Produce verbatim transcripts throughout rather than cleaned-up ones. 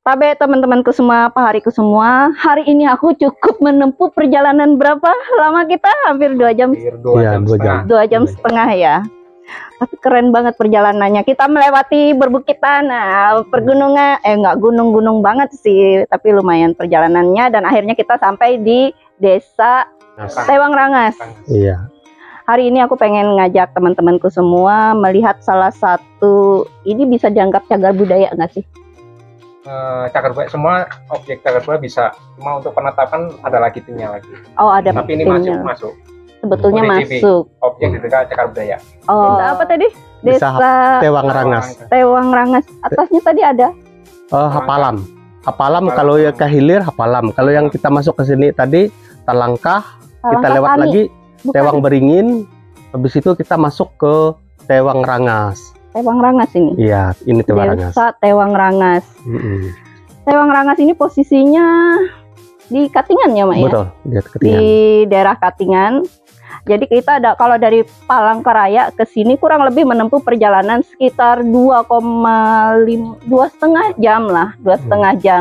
Tabe teman-temanku semua, pahariku semua, hari ini aku cukup menempuh perjalanan berapa lama kita? Hampir dua jam. Dua ya, jam dua setengah. jam. Dua jam setengah ya. Tapi keren banget perjalanannya. Kita melewati berbukitan, nah, pergunungan, eh nggak gunung-gunung banget sih, tapi lumayan perjalanannya. Dan akhirnya kita sampai di desa Tewang Rangas. Iya. Hari ini aku pengen ngajak teman-temanku semua melihat salah satu, ini bisa dianggap cagar budaya nggak sih? Uh, cagar budaya, semua objek cagar budaya bisa, cuma untuk penetapan ada lagi timnya lagi. Oh, ada Tapi ini timnya. masuk masuk. Sebetulnya O D C B, masuk. Objek di dekat cagar budaya. Oh, desa apa tadi? Desa Desa Tewang Rangas. Tewang Rangas. Atasnya tadi ada. Oh, Hapalam. Hapalam Hapalam. kalau ya ke hilir Hapalam. Kalau yang kita masuk ke sini tadi Talangkah, kita Talangkah lewat Tani. lagi Bukan. Tewang Beringin. Habis itu kita masuk ke Tewang Rangas. Tewang Rangas ini. Iya, ini Tewang Rangas. Desa Tewang Rangas. Mm-mm. Tewang Rangas ini posisinya di Katingan ya, Mak ya? Betul, dia Di ketinggian. daerah Katingan. Jadi kita ada, kalau dari Palangkaraya ke sini kurang lebih menempuh perjalanan sekitar dua koma lima, dua setengah jam lah, dua setengah jam.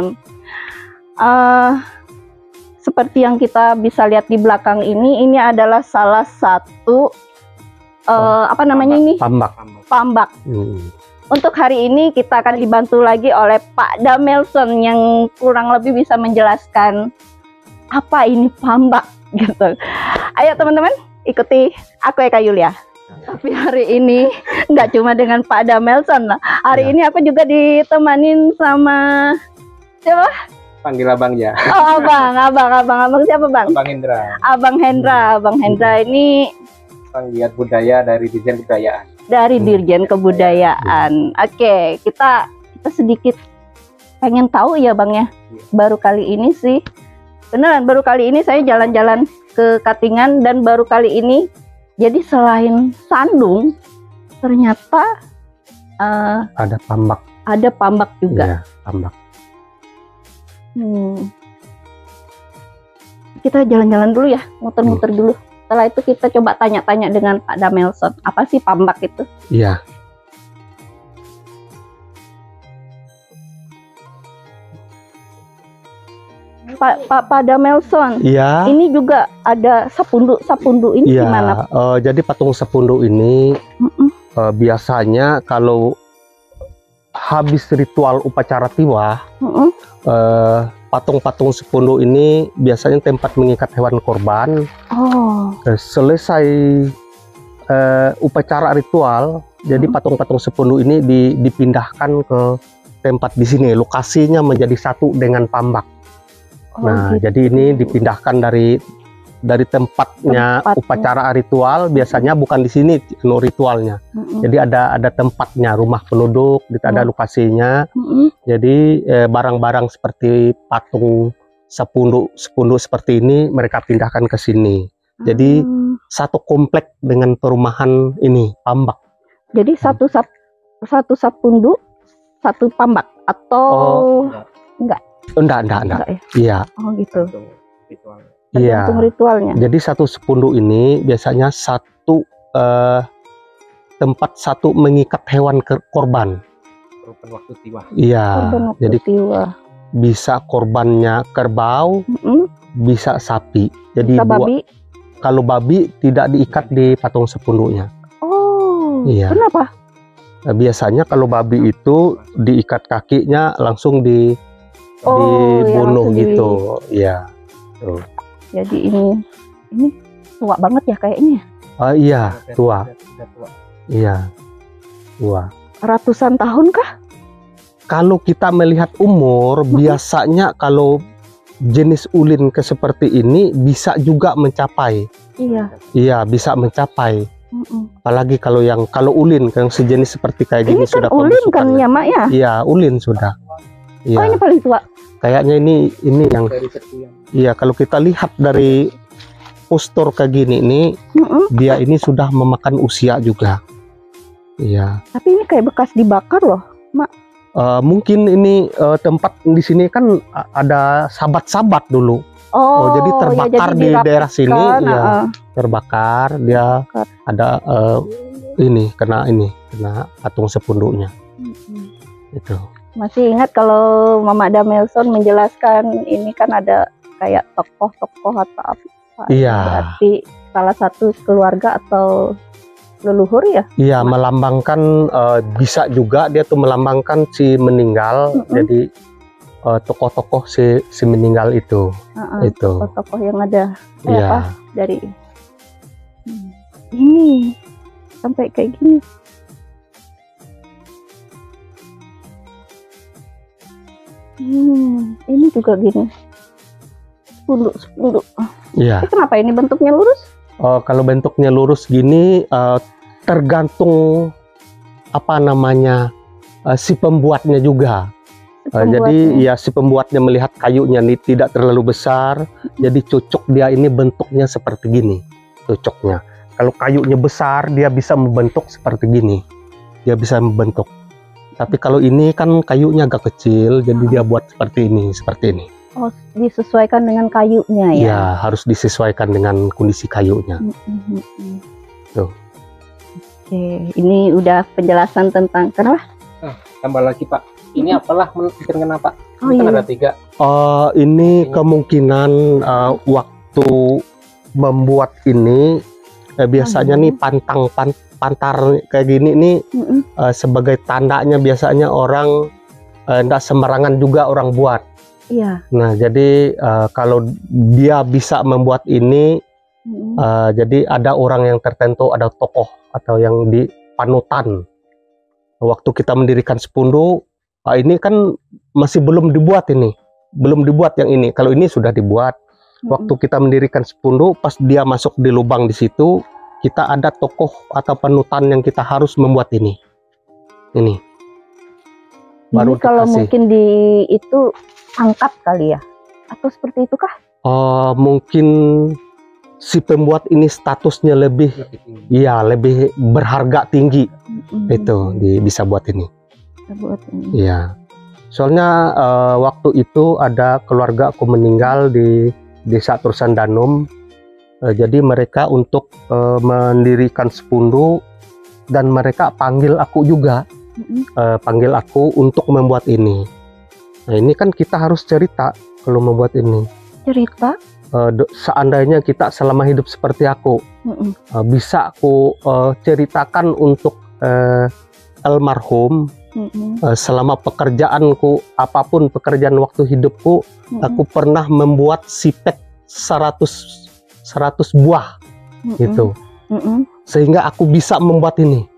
Uh, seperti yang kita bisa lihat di belakang ini, ini adalah salah satu uh, apa namanya ini? Pambak. Pambak. Hmm. Untuk hari ini kita akan dibantu lagi oleh Pak Damelson yang kurang lebih bisa menjelaskan apa ini pambak gitu. Ayo teman-teman, ikuti aku Eka Yulia. Tapi hari ini nggak cuma dengan Pak Damelson lah. Hari Ya. ini aku juga ditemanin sama siapa? Panggil abang ya. Oh, abang, abang, abang, abang siapa bang? Abang Indra, Abang Hendra, Abang Hendra ini penggiat budaya dari Dirjen Kebudayaan. dari Dirjen Kebudayaan. Oke, kita kita sedikit pengen tahu ya bang ya. Baru kali ini sih, beneran baru kali ini saya jalan-jalan ke Katingan dan baru kali ini. Jadi selain Sandung, ternyata uh, Ada Pambak ada Pambak juga. Iya, Pambak. Hmm. Kita jalan-jalan dulu ya, muter-muter dulu. Setelah itu kita coba tanya-tanya dengan Pak Damelson, apa sih Pambak itu? Iya. Pak Pak Pak Damelson, Iya. ini juga ada sapundu, sapundu ini Iya. gimana? eh, jadi patung sepundu ini Mm-mm. eh, biasanya kalau habis ritual upacara tiwah, Mm-mm. eh, patung-patung sepundu ini biasanya tempat mengikat hewan korban. Oh, Eh, selesai eh, upacara ritual, jadi Hmm. patung-patung sepundu ini di- dipindahkan ke tempat di sini. Lokasinya menjadi satu dengan Pambak. oh Nah, gitu. jadi ini dipindahkan dari dari tempatnya Tempatnya. upacara ritual. Biasanya bukan di sini no ritualnya. Mm-mm. Jadi ada ada tempatnya, rumah penduduk, ada Hmm. lokasinya. Mm-mm. Jadi eh, barang-barang seperti patung sepundu sepundu seperti ini mereka pindahkan ke sini. Jadi Hmm. satu komplek dengan perumahan ini Pambak. Jadi satu sap, satu sapundu, satu Pambak atau Oh, enggak? Enggak, enggak, enggak. Enggak ya? Iya, Oh gitu. Ritual. iya. Tergantung ritualnya. Jadi satu sepundu ini biasanya satu eh, tempat satu mengikat hewan ke korban. Rupan waktu tiwah. Iya. Korban waktu Jadi tiwa. bisa korbannya kerbau, Mm-mm. bisa sapi. Jadi Bisa dua- babi. kalau babi tidak diikat di patung sepundunya. Oh, Iya. kenapa? Nah, biasanya kalau babi itu diikat kakinya langsung di Oh, ya, dibunuh langsung di- gitu. Iya. Tuh. Jadi ini ini tua banget ya kayaknya. Ah, iya, Udah- tua. udah- udah tua. Iya. Tua. Ratusan tahun kah? Kalau kita melihat umur, biasanya kalau jenis ulin ke seperti ini bisa juga mencapai. Iya. Iya, bisa mencapai. Mm-mm. Apalagi kalau yang kalau ulin yang sejenis seperti kayak gini Ini kan sudah ulin kan pembusukannya. ya mak ya? Iya, ulin sudah. Iya. Oh ini paling tua. Kayaknya ini ini yang Dari sekian. iya kalau kita lihat dari postur kayak gini ini Mm-mm. dia ini sudah memakan usia juga. Iya. Tapi ini kayak bekas dibakar loh. Eh, mungkin ini eh, tempat di sini kan a- ada sabat-sabat dulu. Oh, Oh, jadi terbakar di dirapikan, daerah sini, ya. ah. Terbakar dia Terbakar. ada eh, ini kena ini kena patung sepundunya Mm-mm. itu. Masih ingat kalau Mama Damelson menjelaskan ini kan ada kayak tokoh-tokoh atau apa? Iya. Berarti salah satu keluarga atau leluhur ya? Iya, melambangkan uh, bisa juga dia tuh melambangkan si meninggal. Mm-mm. Jadi uh, tokoh-tokoh si si meninggal itu. Uh-uh, Itu. tokoh-tokoh yang ada eh, Iya. apa dari hmm, ini sampai kayak gini. Hmm, ini juga gini. Sepunduk, sepunduk. Iya. Eh, kenapa ini bentuknya lurus? Uh, kalau bentuknya lurus gini uh, tergantung apa namanya uh, si pembuatnya juga. Uh, jadi ya si pembuatnya melihat kayunya ini tidak terlalu besar, jadi cocok dia ini bentuknya seperti gini, cocoknya. Kalau kayunya besar dia bisa membentuk seperti gini, dia bisa membentuk. Tapi kalau ini kan kayunya agak kecil, jadi dia buat seperti ini, seperti ini. Oh, disesuaikan dengan kayunya ya? Ya, harus disesuaikan dengan kondisi kayunya. Mm-hmm. Tuh. Oke, ini udah penjelasan tentang kenapa? Nah, tambah lagi Pak, ini apalah menentukan kenapa? Oh, Ini kan iya. ada tiga. Uh, ini kemungkinan uh, waktu membuat ini eh, biasanya Oh, iya. nih pantang pan, pantar kayak gini nih Mm-mm. uh, sebagai tandanya biasanya orang tidak sembarangan juga orang buat. Iya. Nah, jadi uh, kalau dia bisa membuat ini, Mm-mm. uh, jadi ada orang yang tertentu, ada tokoh atau yang di panutan. Waktu kita mendirikan Sepundu, uh, ini kan masih belum dibuat ini, belum dibuat yang ini. Kalau ini sudah dibuat. Mm-mm. Waktu kita mendirikan Sepundu, pas dia masuk di lubang di situ, kita ada tokoh atau panutan yang kita harus membuat ini. Ini. Ini kalau mungkin di itu angkat kali ya, atau seperti itu kah? Uh, mungkin si pembuat ini statusnya lebih, Lebih tinggi. iya lebih berharga tinggi. Mm-mm. Itu di, bisa buat ini. Kita buat ini. Iya. Soalnya uh, waktu itu ada keluarga aku meninggal di desa Tursandanum. Uh, jadi mereka untuk uh, mendirikan Sepundu dan mereka panggil aku juga, Mm-mm. uh, panggil aku untuk membuat ini. Nah ini kan kita harus cerita kalau membuat ini. Cerita. Uh, do- seandainya kita selama hidup seperti aku, Mm-mm. uh, bisa aku uh, ceritakan untuk uh, almarhum. Mm-mm. Uh, selama pekerjaanku, apapun pekerjaan waktu hidupku, Mm-mm. aku pernah membuat sipet seratus buah Mm-mm. gitu, Mm-mm. sehingga aku bisa membuat ini.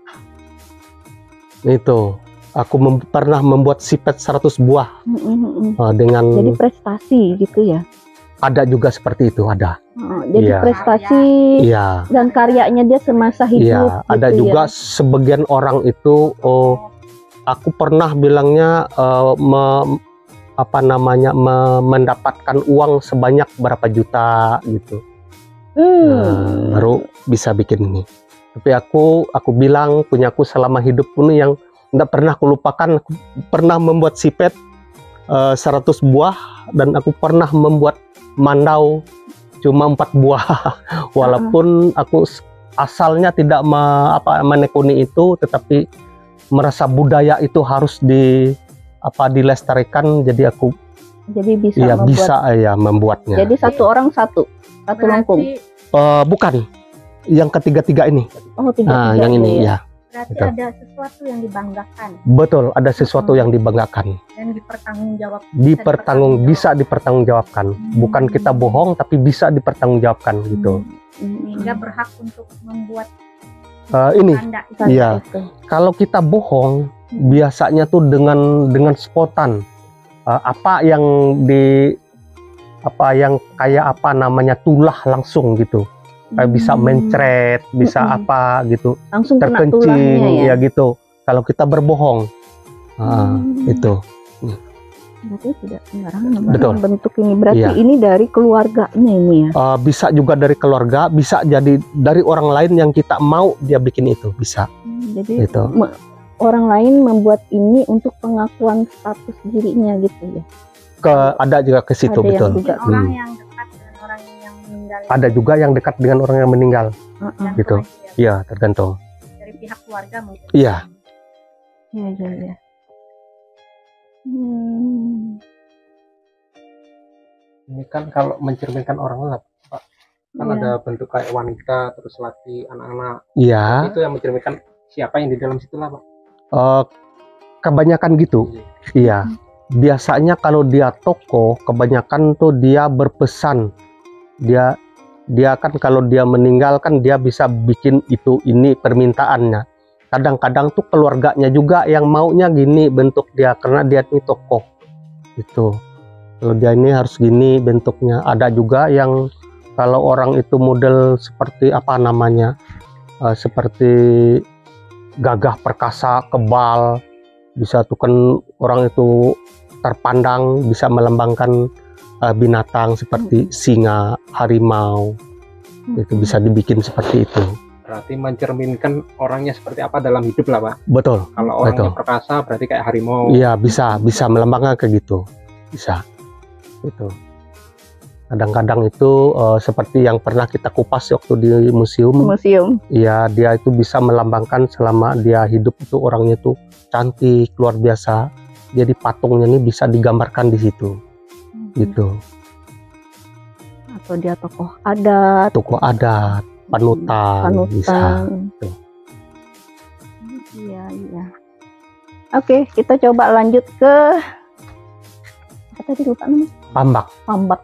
Itu aku mem- pernah membuat sipet seratus buah Mm-mm. Mm-mm. uh, dengan Jadi prestasi gitu ya. ada juga seperti itu, ada. Oh, jadi Iya. prestasi Iya, dan karyanya dia semasa hidup. iya. Ada gitu juga ya. sebagian orang itu, oh, aku pernah bilangnya uh, me- apa namanya me- mendapatkan uang sebanyak berapa juta gitu. Hmm. Nah, baru bisa bikin ini. Tapi aku aku bilang punyaku selama hidup pun yang tidak pernah aku lupakan, aku pernah membuat sipet uh, seratus buah dan aku pernah membuat mandau cuma empat buah. Walaupun aku s- asalnya tidak me, apa menekuni itu, tetapi merasa budaya itu harus di apa dilestarikan, jadi aku Jadi bisa ya membuat. bisa ya membuatnya. Jadi satu orang satu, satu lengkung. Eh, bukan yang ketiga-tiga ini. Oh tiga. Nah, tiga yang tuh ini ya. ya. Berarti Betul. ada sesuatu yang dibanggakan Betul, ada sesuatu Hmm. yang dibanggakan. dan dipertanggungjawab. Dipertanggung bisa dipertanggungjawabkan. Bukan kita bohong tapi bisa dipertanggungjawabkan gitu. Sehingga berhak untuk membuat Eh, ini tanda itu. Tanda Iya. itu. kalau kita bohong biasanya tuh dengan dengan spontan. Eh, apa yang di apa yang kayak apa namanya tulah langsung gitu. Kayak bisa Hmm. mencret, bisa Mm-mm. apa gitu. Langsung kena tulangnya Terkencing ya. ya gitu. Kalau kita berbohong. Ah, Hmm. itu. Berarti tidak sembarangan Betul. bentuk ini. Berarti Iya. ini dari keluarganya ini ya. Uh, bisa juga dari keluarga, bisa jadi dari orang lain yang kita mau dia bikin itu, bisa. Hmm, Jadi Itu. me- orang lain membuat ini untuk pengakuan status dirinya gitu ya. Ke ada juga ke situ, Ada yang betul. juga. Orang Hmm. yang dekat dengan orang yang meninggal. Ada juga yang dekat dengan orang yang meninggal. Heeh. Yang gitu. aja ya. Iya, tergantung. Dari pihak keluarga mungkin. Iya. Iya iya iya. Hmm. Ini kan kalau mencerminkan orang lah, Pak. Kan Iya. ada bentuk kayak wanita, terus laki, anak-anak. Iya, Itu yang mencerminkan siapa yang di dalam situ lah, Pak. eh, kebanyakan gitu. Iya, biasanya kalau dia tokoh, kebanyakan tuh dia berpesan. Dia dia kan kalau dia meninggal kan dia bisa bikin itu ini permintaannya. Kadang-kadang tuh keluarganya juga yang maunya gini bentuk dia karena dia ini tokoh. Gitu. Kalau dia ini harus gini bentuknya. Ada juga yang kalau orang itu model seperti apa namanya, eh, seperti gagah perkasa, kebal, bisa tuh kan orang itu terpandang bisa melambangkan uh, binatang seperti singa, harimau, itu bisa dibikin seperti itu. Berarti mencerminkan orangnya seperti apa dalam hidup lah, Pak. Betul. Kalau orangnya Betul. perkasa berarti kayak harimau. Iya, bisa bisa melambangkan kayak gitu. Bisa. Itu. Kadang-kadang itu uh, seperti yang pernah kita kupas waktu di museum. Museum. Iya, dia itu bisa melambangkan selama dia hidup itu orangnya itu cantik, luar biasa. Jadi patungnya ini bisa digambarkan di situ. Gitu. Atau dia tokoh adat, Tokoh adat, panutan, bisa. panutan. Tuh. Iya, iya. Oke, kita coba lanjut ke apa tadi lupa namanya? Pambak. Pambak.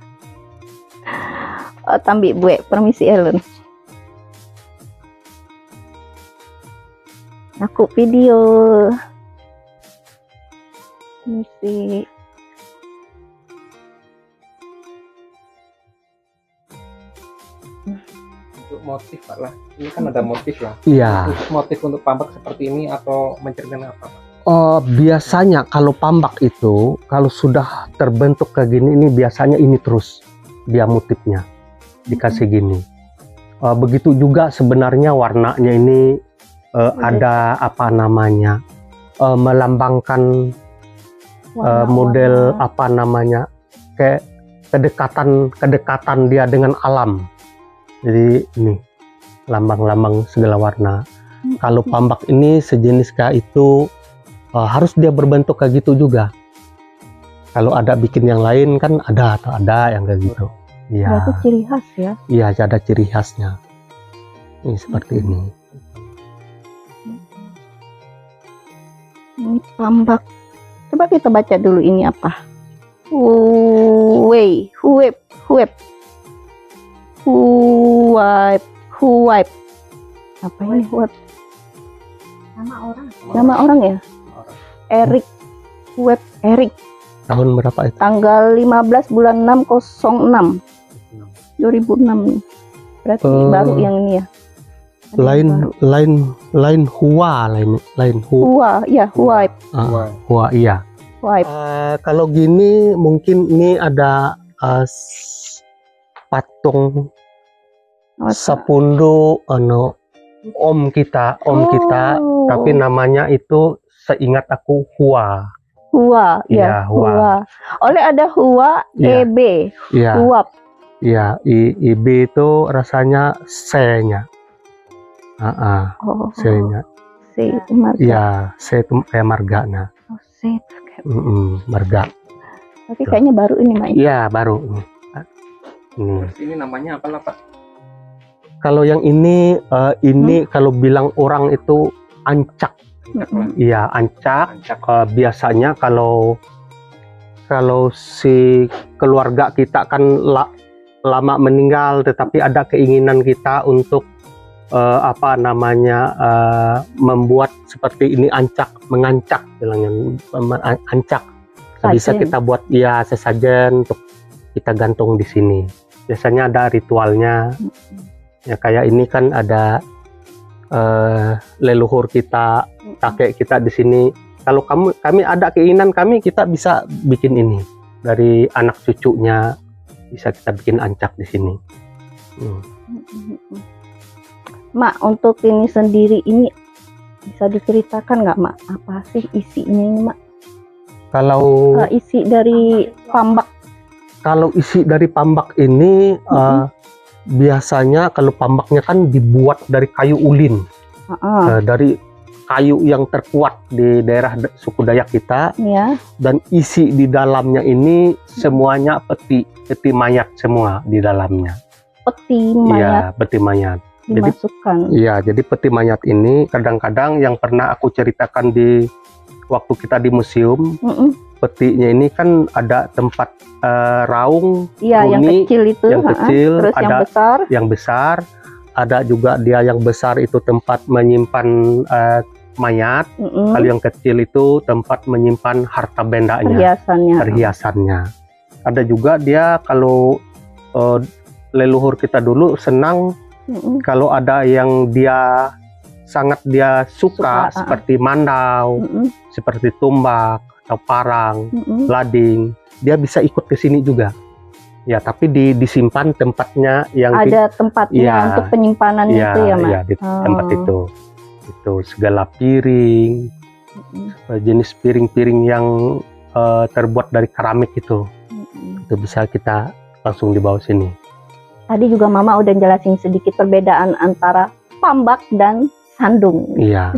Oh, tambi bue, permisi Ellen. Aku video. Permisi. Untuk motif, Pak lah. Ini kan ada motif lah. Iya. Khusus motif untuk pambak seperti ini atau mencerminkan apa, Pak? Oh, biasanya kalau pambak itu kalau sudah terbentuk kayak gini ini biasanya ini terus dia motifnya dikasih gini. Uh, begitu juga sebenarnya warnanya ini uh, ada apa namanya uh, melambangkan uh, model apa namanya kayak kedekatan kedekatan dia dengan alam. Jadi ini lambang-lambang segala warna. Kalau pambak ini sejenis kayak itu uh, harus dia berbentuk kayak gitu juga. Kalau ada bikin yang lain kan ada atau ada yang kayak gitu. Iya. Berarti ciri khas ya. Iya, ada ciri khasnya. Ini seperti ini. Ini pambak. Coba kita baca dulu ini apa. Huwei, huwep, huwep. Huwep, huwep. Apa ini huwep? Nama orang. Nama orang ya? Erik. Huwep Erik. Tahun berapa itu? Tanggal lima belas bulan enam nol enam. dua ribu enam nih. Berarti Uh, baru yang ini ya. Ada yang Lain baru. lain lain hua lain lain hu, Hua, ya huwep, ah, Hua. hua iya. huwep. Eh, kalau gini mungkin ini ada eh, s- patung Sapundu anu om kita, om kita, Oh. tapi namanya itu seingat aku Hua. Hua, Iya, ya, hua. hua. Oleh ada hua, Iya. E B, Iya, huap. iya, I, I B itu rasanya C-nya. Ah, ah, Oh, C-nya. C, marga. Iya, C itu kayak marga nah. Oh, C itu kayak- Mm-mm, marga. Tapi kayaknya baru ini, Mak. Iya, baru. Ini. Terus ini namanya apa lah, Pak? Kalau yang ini eh, ini kalau bilang orang itu ancak. Mm-mm. Iya, ancak. Ancak. Eh, biasanya kalau kalau si keluarga kita kan la- lama meninggal, tetapi ada keinginan kita untuk eh, apa namanya eh, membuat seperti ini ancak, mengancak bilangnya mem- ancak. Bisa Sajen. kita buat ya sesajen untuk kita gantung di sini. Biasanya ada ritualnya. Ya kayak ini kan ada eh, leluhur kita, kakek kita di sini. Kalau kamu kami ada keinginan kami kita bisa bikin ini dari anak cucunya, bisa kita bikin ancak di sini. Hmm. Mak, untuk ini sendiri ini bisa diceritakan nggak, Mak? Apa sih isinya ini, Mak? Kalau Eh, isi dari pambak. kalau isi dari pambak ini eh, biasanya kalau pambaknya kan dibuat dari kayu ulin, Heeh. eh, dari kayu yang terkuat di daerah da- suku Dayak kita, Ya. dan isi di dalamnya ini semuanya peti, peti mayat semua di dalamnya. Peti mayat Iya, peti mayat. Jadi dimasukkan. Iya, jadi peti mayat ini kadang-kadang yang pernah aku ceritakan di waktu kita di museum, Mm-mm. petinya ini kan ada tempat eh, raung Iya, yang bunyi, kecil itu. yang ha-ha. kecil, Terus yang ada besar. yang besar, ada juga dia yang besar itu tempat menyimpan eh, mayat, Mm-mm. kalau yang kecil itu tempat menyimpan harta bendanya, Perhiasannya. perhiasannya. Ada juga dia kalau eh, leluhur kita dulu senang Mm-mm. kalau ada yang dia sangat dia suka, Suka, ah. seperti mandau, Mm-mm. seperti tumbak atau parang, Mm-mm. lading, dia bisa ikut ke sini juga. Ya, tapi di, disimpan tempatnya yang di- Ada tempatnya Iya. untuk penyimpanan ya, itu ya, Mas. ya, di Oh. tempat itu. Itu segala piring, Mm-mm. eh, jenis piring-piring yang eh, terbuat dari keramik itu, Mm-mm. itu bisa kita langsung dibawa sini. Tadi juga Mama udah jelasin sedikit perbedaan antara pambak dan sandung. Iya,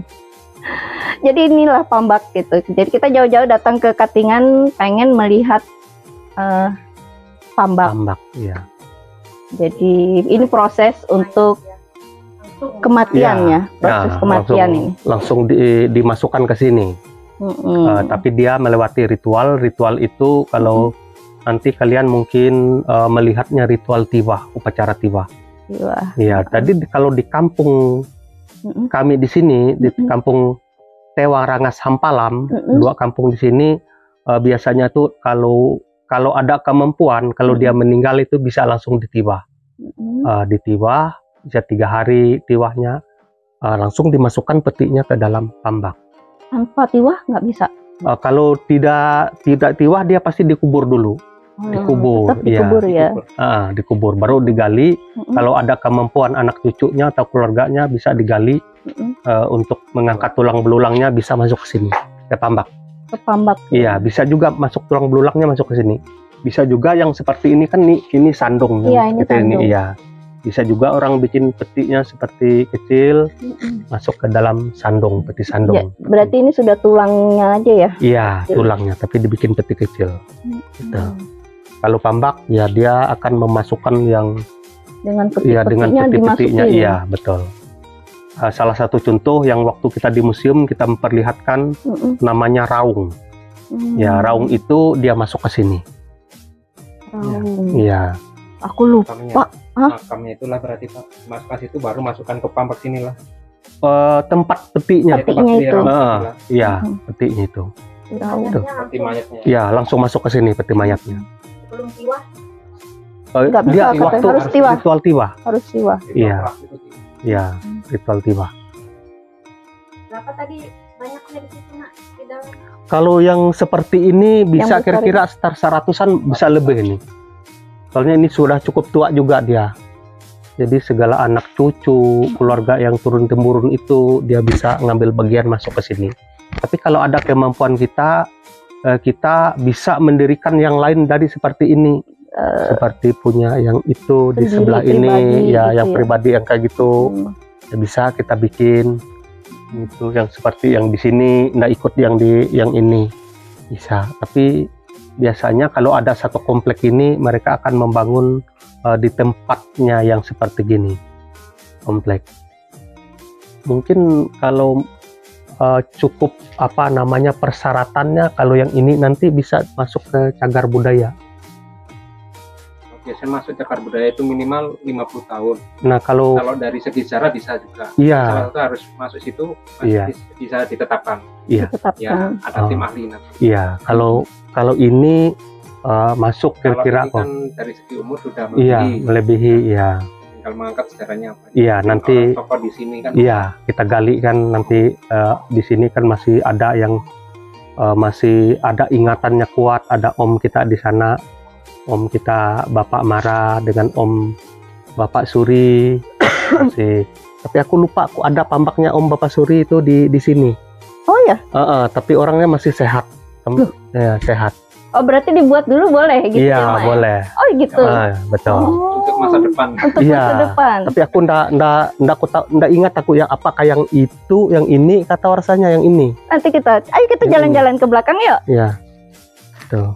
Jadi inilah pambak gitu. Jadi kita jauh-jauh datang ke Katingan pengen melihat eh, pambak. tambak, iya. Jadi ini proses untuk kematiannya, proses Ya, kematian langsung, ini. langsung di- dimasukkan ke sini. Mm-mm. Eh, tapi dia melewati ritual. Ritual itu kalau nanti kalian mungkin eh, melihatnya ritual tiwah, upacara tiwah. Wah. Ya, tadi di- kalau di kampung Mm-mm. kami di sini, di Mm-mm. kampung Tewa Rangas Hampalam, Mm-mm. dua kampung di sini, eh, biasanya tuh kalau kalau ada kemampuan, kalau dia meninggal itu bisa langsung ditiwah. Mm-mm. Eh, ditiwah, bisa tiga hari tiwahnya, eh, langsung dimasukkan petinya ke dalam tambak. Tanpa tiwah nggak bisa. Eh, kalau tidak tidak tiwah dia pasti dikubur dulu. Oh, Dikubur, tetap iya. dikubur ya. Ah, dikubur baru digali. Mm-mm. Kalau ada kemampuan anak cucunya atau keluarganya bisa digali Mm-mm. eh, untuk mengangkat tulang belulangnya, bisa masuk ke sini ke tambak. Ke pambak. Iya, bisa juga masuk tulang belulangnya masuk ke sini. Bisa juga yang seperti ini kan nih, ini sandung. Iya, ini Seperti sandung. Iya. Bisa juga orang bikin petinya seperti kecil, Mm-mm. masuk ke dalam sandung, peti Ya, sandung. berarti ini sudah tulangnya aja ya. Iya, tulangnya, tapi dibikin peti kecil. Gitu. Hmm. Kalau pambak, ya dia akan memasukkan yang Dengan Iya, dengan peti-petinya peti-petinya, dimasukin. iya betul. Uh, salah satu contoh yang waktu kita di museum kita memperlihatkan Mm-mm. namanya raung. Hmm. Ya, raung itu dia masuk ke sini. Raung. Iya, Aku lupa. Makamnya, Hah? makamnya itulah berarti Pak. Masukkan situ baru masukkan ke pambak sinilah. Uh, tempat petinya. Ya, tempat Petinya itu. pelihara Ah, inilah, iya, Hmm. petinya itu. Raung. Tuh. peti mayatnya. Iya, langsung masuk ke sini peti mayatnya. Belum tiwah. Uh, Nggak bisa, dia katanya waktu harus tiwah. ritual tiwah. Harus tiwah. Iya. Itu sih. Iya, ritual tiwah. Berapa tadi banyaknya di situ nak di dalam? Kalau yang seperti ini bisa besar kira-kira sekitar seratusan, bisa lebih ini. Soalnya ini sudah cukup tua juga dia. Jadi segala anak cucu, keluarga yang turun temurun itu dia bisa ngambil bagian masuk ke sini. Tapi kalau ada kemampuan kita, eh, kita bisa mendirikan yang lain dari seperti ini. Eh, Seperti punya yang itu di Sendiri, sebelah ini, pribadi ya gitu yang ya. pribadi yang kayak gitu. hmm. Ya bisa kita bikin itu yang seperti yang di sini, nggak ikut yang di yang ini bisa. Tapi biasanya kalau ada satu komplek ini mereka akan membangun uh, di tempatnya yang seperti gini komplek. Mungkin kalau uh, cukup apa namanya persyaratannya, kalau yang ini nanti bisa masuk ke cagar budaya. Biasanya masuk cagar budaya itu minimal lima puluh tahun. Nah kalau Kalau dari segi sejarah bisa juga. iya Salah satu harus masuk situ masih Iya. bis- bisa ditetapkan. iya Ditetapkan. Ya, ada Oh. tim ahli nanti. iya kalau kalau ini uh, masuk Kalau kira-kira ini kok. kan dari segi umur sudah Iya, melebihi. melebihi, iya. Tinggal mengangkat sejarahnya apa. Iya, Mungkin nanti orang tokoh di sini kan. iya, kita gali kan nanti eh, di sini kan masih ada yang eh, masih ada ingatannya kuat, ada om kita di sana. Om kita Bapak Mara dengan Om Bapak Suri masih. Tapi aku lupa, aku ada pambaknya Om Bapak Suri itu di di sini. Oh ya. Eh, eh, tapi orangnya masih sehat. Tem- ya, sehat. Oh berarti dibuat dulu boleh gitu Iya, ya, Mak, ya? boleh. Oh gitu. Ah, betul. Oh. untuk masa depan. untuk Iya. masa depan. Tapi aku ndak ndak ndak aku tahu ndak ingat aku yang apakah yang itu, yang ini kata rasanya yang ini. Nanti kita, ayo kita Yang jalan-jalan ke belakang yuk. Ya. Tuh.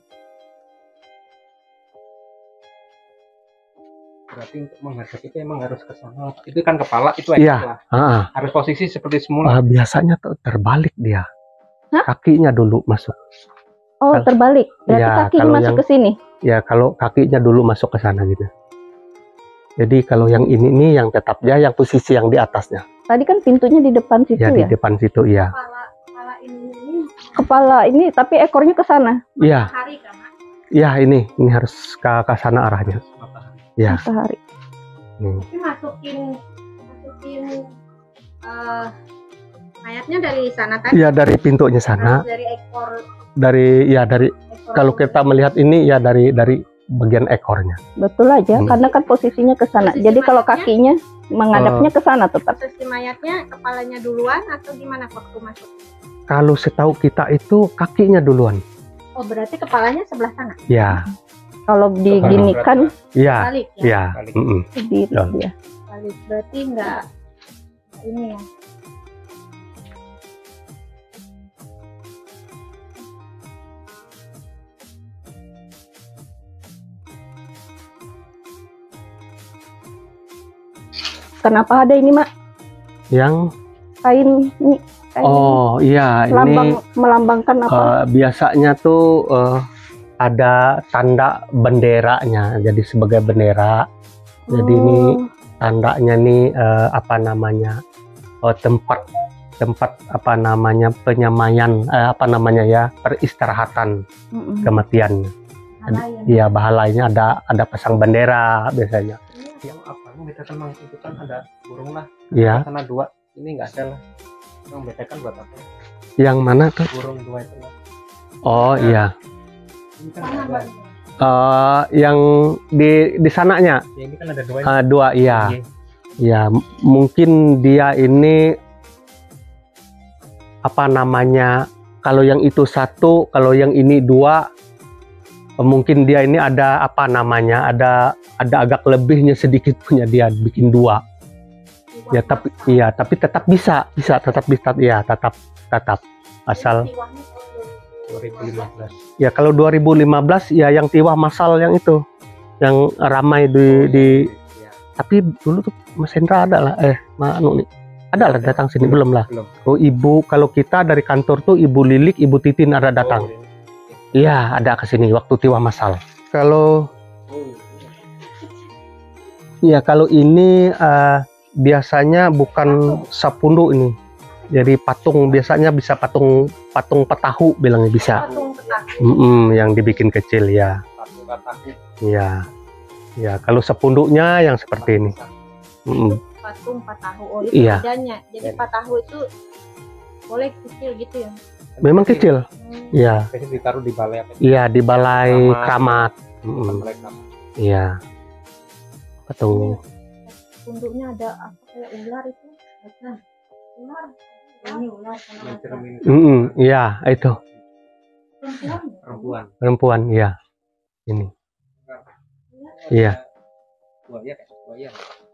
Berarti untuk menghadap itu emang harus ke sana. Itu kan kepala, itu Iya. ekor lah. Ah, Harus posisi seperti semula. ah, biasanya tuh terbalik dia. Hah? Kakinya dulu masuk. Oh, Kal- terbalik. Berarti Iya, kakinya kalau masuk yang- ke sini. Ya kalau kakinya dulu masuk ke sana gitu. Jadi kalau yang ini nih yang tetap ya yang posisi yang di atasnya. Tadi kan pintunya di depan situ Ya ya. di depan situ iya. Kepala kepala ini Kepala ini tapi ekornya ke sana. Iya, hari kan Mak? iya ini ini harus ke ke sana arahnya. Matahari. Ya. Matahari. Nih. Tapi masukin masukin eh mayatnya dari sana tadi. Iya dari pintunya sana, Harus dari ekor dari ya dari ekor kalau kita melihat ini ya dari dari bagian ekornya. Betul aja, Hmm. karena kan posisinya ke sana. Posisi Jadi kalau mayatnya? kakinya menghadapnya ke sana tetap. posisi mayatnya kepalanya duluan atau gimana waktu masuk? Kalau setahu kita itu kakinya duluan. Oh berarti kepalanya sebelah sana. Ya, Kalau diginikan iya, Balik ya. iya. Balik. mm-mm. di Ya. dia. Balik berarti enggak ini ya. Kenapa ada ini, Mak? Yang Kain ini kain oh iya ini lambang ini melambangkan apa? eh, biasanya tuh eh, ada tanda benderanya, jadi sebagai bendera. Jadi ini Oh, tandanya nih eh, apa namanya oh, tempat tempat apa namanya penyamaian eh, apa namanya ya peristirahatan mm-mm. kematian. Halayan. Iya bahalainnya ada ada pasang bendera biasanya. Yang apa? Kita tenang itu kan ada burung lah. Iya. Sana dua. Ini nggak ada lah. Yang membedakan buat apa? Yang mana tuh? Burung dua itu lah. Oh iya. Ini kan Sana, nggak ada. Mbak. Eh, yang di di sananya Ya, ini kan ada dua. eh, dua iya. Iya. Ya m- mungkin dia ini apa namanya? Kalau yang itu satu, kalau yang ini dua, eh, mungkin dia ini ada apa namanya? Ada ada agak lebihnya sedikit punya dia bikin dua. Ya tapi iya tapi tetap bisa bisa tetap bisa ya tetap tetap asal dua ribu lima belas. ya kalau dua ribu lima belas ya yang tiwah masal yang itu yang ramai di di Iya. tapi dulu tuh Mas Hendra ada lah eh Ma Anu nih ada lah datang sini belum lah. Belum. Oh ibu kalau kita dari kantor tuh Ibu Lilik Ibu Titin ada datang. Oh, ini. Iya ada ke sini waktu tiwah masal. Kalau Oh, ya kalau ini eh, biasanya bukan sapundu ini. Jadi patung biasanya bisa patung patung petahu bilangnya bisa. Patung petahu. Mm-mm, yang dibikin kecil ya. satu kataku. Iya. Ya, kalau sepunduknya yang seperti ini. Mm-mm. Patung patahu. Oh itu Iya. bedanya. Jadi patahu itu boleh kecil gitu ya. Memang kecil. Hmm. Iya. Biasanya ditaruh di balai apa? Iya, di balai Keramat. keramat. Mm-mm. Balai keramat. Iya. Patung. Punduknya ada apa kayak ular itu? Nah, ular. Ini ular sama Yang macam. cermin. Mm-mm, iya, itu. Perempuan. Perempuan. Perempuan, iya. Ini. Iya. Buaya kayak buaya.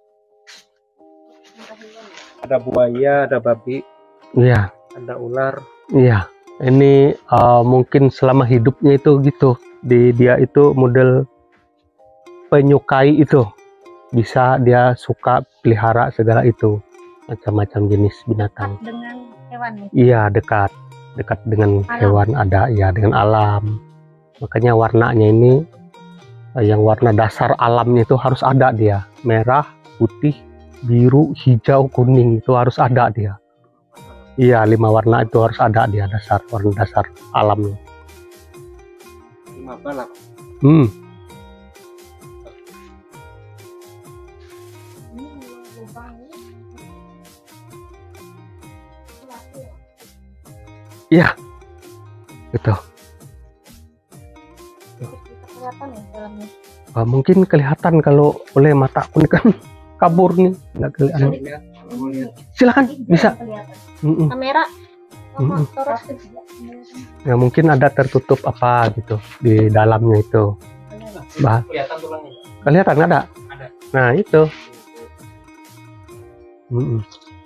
Ada buaya, ada babi, Iya. ada ular. Iya. Ini eh, mungkin selama hidupnya itu gitu. Di dia itu model penyukai itu. Bisa dia suka pelihara segala itu. Macam-macam jenis binatang. Dengan hewan nih. Iya, dekat. Dekat dengan Alam. hewan ada, ya dengan alam. Makanya warnanya ini eh, yang warna dasar alamnya itu harus ada dia. Merah, putih, biru, hijau, kuning itu harus ada dia. Iya, lima warna itu harus ada dia dasar warna dasar alamnya. Lima balap. Hmm, Ini lubangnya. iya. Itu. Bisa kelihatan ya dalamnya. Eh, mungkin kelihatan kalau oleh mataku ini kan kabur nih, nggak kelihatan. Lihat, mau lihat. Silakan, Ini bisa. kelihatan. Mm-mm. Kamera. Mm-mm. Terus Ya mungkin ada tertutup apa gitu di dalamnya itu. Bah, Kelihatan tulangnya. Kelihatan ada? Ada. Nah itu. Mm-mm.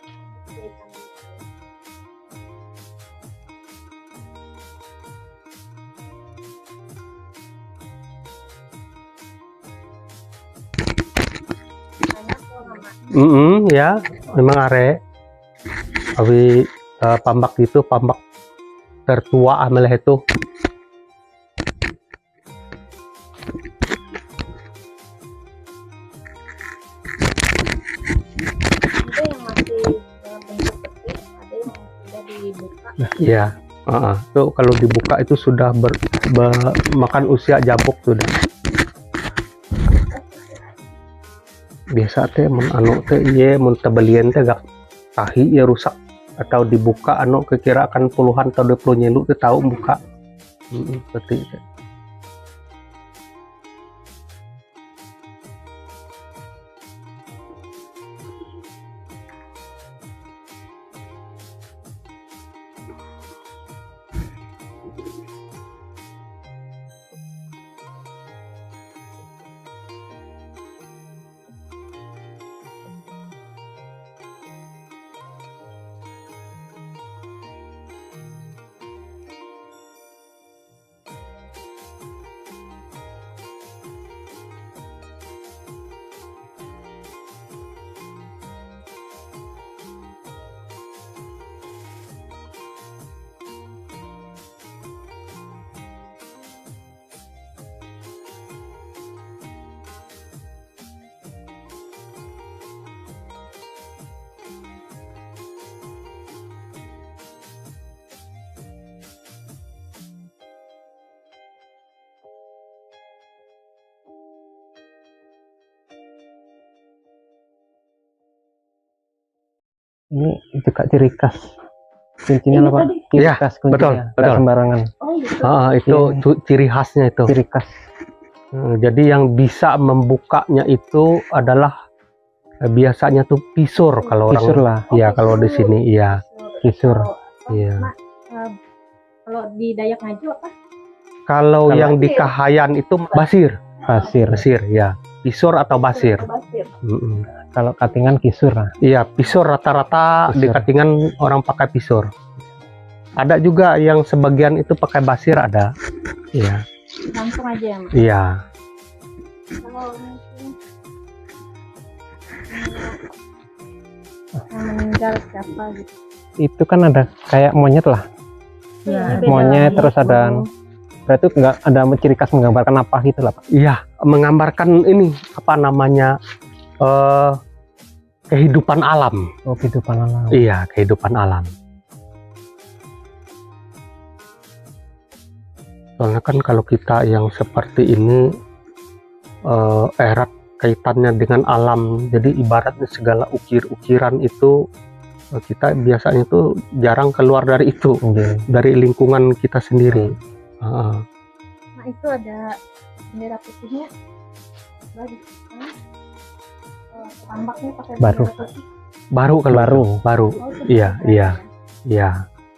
Mm-mm, ya, memang are. Awi uh, pambak itu pambak tertua amelah itu. Ada yang masih dalam bentuk peti, ada yang sudah dibuka. Ya, uh-uh. Tuh kalau dibuka itu sudah ber, ber- makan usia jabuk sudah. Biasa teh mun anu teh ieu mun tebelian teh gak tahi ya rusak atau dibuka anu kekira akan puluhan atau dua puluh nyelu teh tahu buka. Heeh, seperti itu. Ini juga ciri khas kuncinya lah Pak. Ciri Iya, khas kuncinya, betul, nggak betul. sembarangan. Oh gitu. Ah, itu Iya. cu- ciri khasnya itu. Ciri khas. Hmm, jadi yang bisa membukanya itu adalah eh, biasanya tuh pisur kalau orang. Kisur lah, Iya, kalau di sini iya. kisur. Kalau apa, Iya. Mak, eh, kalau di Dayak Ngaju apa? Kalau Kalau- yang di Kahayan itu basir, Pasir. basir ya. Pisur atau basir. Basir. Mm-mm. Kalau Katingan kisur lah. Iya, pisur rata-rata di Pisur. Katingan orang pakai pisur. Ada juga yang sebagian itu pakai basir ada. Iya, Langsung aja ya, Mak. iya. Kalau mungkin yang meninggal siapa gitu. Itu kan ada kayak monyet lah. Iya, Monyet terus ada. Berarti nggak ada ciri khas menggambarkan apa gitu lah Pak. Iya, menggambarkan ini apa namanya eh kehidupan alam. Oh kehidupan alam. Iya, kehidupan alam. Soalnya kan kalau kita yang seperti ini eh, erat kaitannya dengan alam, jadi ibaratnya segala ukir-ukiran itu eh, kita biasanya itu jarang keluar dari itu, Oke. dari lingkungan kita sendiri. Heeh. Nah itu ada bendera putihnya. Bagus. Nah, eh, tambaknya pakai Baru. bendera putih. Baru kalau Baru. baru, Oh, itu Iya, bendera iya. ya. iya.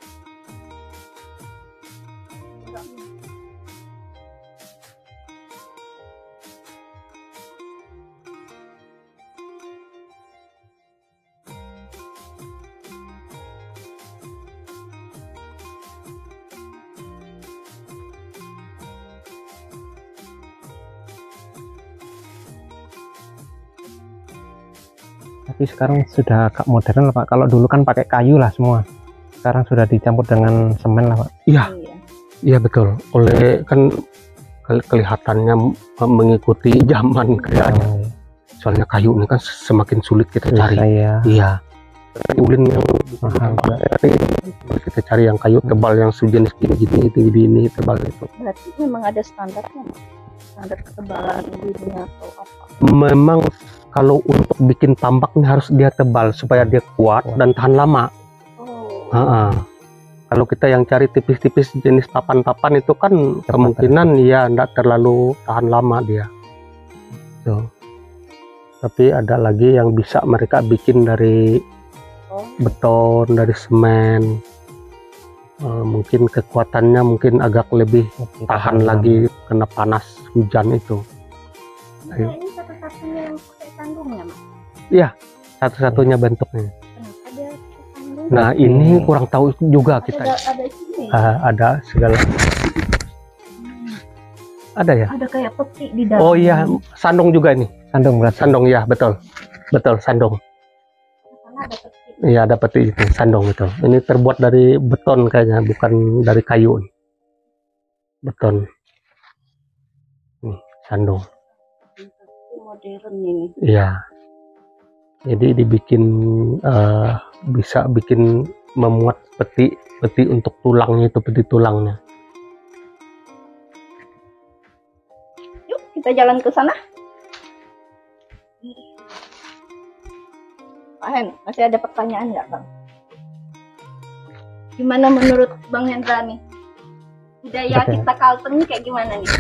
Tapi sekarang sudah agak modern lah Pak. Kalau dulu kan pakai kayu lah semua. Sekarang sudah dicampur dengan semen lah Pak. Iya, Iya. iya betul. Oleh kan ke- kelihatannya eh, mengikuti zaman kayaknya. Oh, Soalnya kayu ini kan semakin sulit kita cari. Saya Iya. Ulin yang mahal Pak. kita cari yang kayu tebal yang sejenis gini gini itu gini ini tebal itu. Berarti memang ada standarnya, Mak? Standar ketebalan bibirnya atau apa? Memang kalau untuk bikin tambaknya harus dia tebal supaya dia kuat dan tahan lama. Oh. Ha-ha. Kalau kita yang cari tipis-tipis jenis papan-papan itu kan kemungkinan ya enggak terlalu tahan lama dia. Tuh. Tapi ada lagi yang bisa mereka bikin dari Oh. beton, dari semen. Eh, mungkin kekuatannya mungkin agak lebih Oke, tahan lagi kena panas hujan itu. Nah, ini Iya, satu-satunya bentuknya. Kenapa dia kesandung? Nah, ini kurang tahu juga kita. Ada ada sini. Ah, ada segala. Ada ya? Ada kayak peti di dalam. Oh iya, sandung juga ini. Sandung berarti. Sandung ya, betul. Betul, sandung. Sana ada peti. Iya, ada peti itu, sandung itu. Ini terbuat dari beton kayaknya, bukan dari kayu. Beton. Nih, sandung. Modern ini. Iya. Jadi dibikin eh, bisa bikin memuat peti, peti untuk tulangnya itu, peti tulangnya. Yuk kita jalan ke sana. Pak Hen, masih ada pertanyaan nggak Bang? Gimana menurut Bang Hendra nih? Budaya Oke. kita Kalteng nih kayak gimana nih?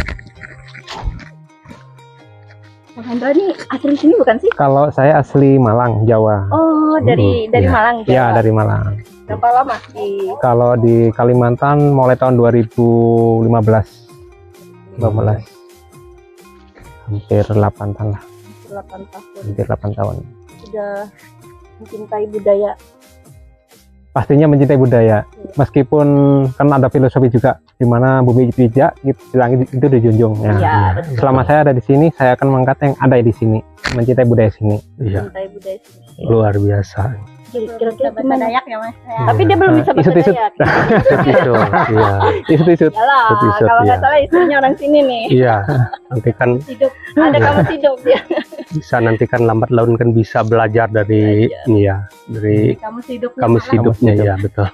Bang Hendra nih asli sini bukan sih? Kalau saya asli Malang, Jawa. Oh, dari dari iya. Malang Jawa. Ya, dari Malang. Berapa lama di Kalau di Kalimantan mulai tahun dua ribu lima belas. lima belas. Hampir delapan tahun lah, delapan tahun? hampir delapan tahun. Sudah mencintai budaya. Pastinya mencintai budaya. Meskipun kan ada filosofi juga di mana bumi pijak, di langit itu dijunjung. Ya. Iya, betul. Selama saya ada di sini, saya akan mengangkat yang ada di sini, mencintai budaya sini. Iya, Mencintai budaya sini. luar biasa. Jadi kira-kira gimana? Dayak ya Mas. Ya. Tapi dia belum bisa bahasa Isut-isut. Dayak. Itu, iya. Isut-isut. Yalah, Isut-isut, kalau nggak ya. salah istrinya orang sini nih. Iya, nanti kan Hidup. Ada kamu hidup dia. bisa nanti kan lambat laun kan bisa belajar dari Belajar. ini ya, dari Kamu hidup. kamus hidupnya hidup. ya, betul.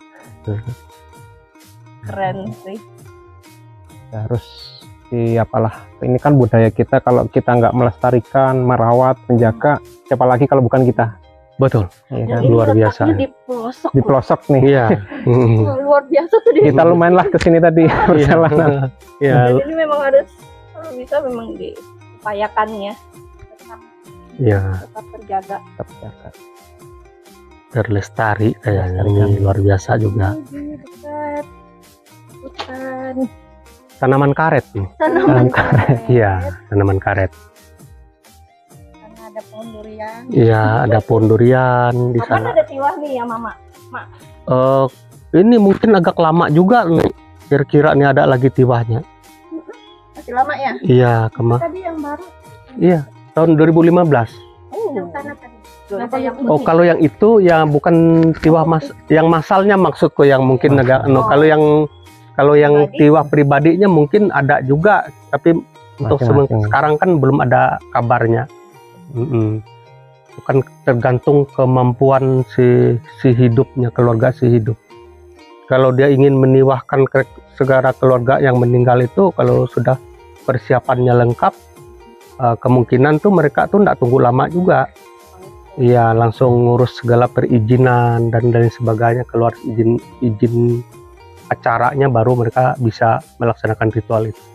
Keren sih. Harus di apalah, ini kan budaya kita, kalau kita nggak melestarikan, merawat, menjaga, siapa lagi kalau bukan kita. Betul. Ya Dan kan? ini luar biasa. letaknya di pelosok. Di pelosok nih. Iya. Mm. Wah, luar biasa tuh dia. Kita lumayan lah kesini tadi perjalanan. Iya. Dan ini memang harus kalau bisa memang diupayakannya tetap, Iya, tetap terjaga. Tetap jaga. terlestari kayaknya ini Terlestarikan. luar biasa juga. Ini dekat hutan Tanaman karet nih. tanaman karet. Iya, tanaman karet. Karena ada pohon durian. Iya, ada pohon durian di Apa sana. ada tiwah nih ya Mama? Eh, ini mungkin agak lama juga nih. Kira-kira nih ada lagi tiwahnya. Masih lama ya? Iya, kema. Tadi yang baru Iya, tahun dua ribu lima belas. Oh, yang sana tadi. Kenapa yang Oh, kalau yang itu yang bukan tiwah mas, yang masalnya maksudku yang mungkin agak. No, Oh. kalau yang kalau yang Pribadi? tiwah pribadinya mungkin ada juga, tapi untuk semen- Masing-masing. sekarang kan belum ada kabarnya. Mm-mm. Itu kan tergantung kemampuan si si hidupnya, keluarga si hidup. Kalau dia ingin meniwahkan ke segala keluarga yang meninggal itu, kalau sudah persiapannya lengkap, eh, kemungkinan tuh mereka tuh nggak tunggu lama juga. Iya, langsung ngurus segala perizinan dan lain sebagainya, keluar izin izin acaranya baru mereka bisa melaksanakan ritual itu.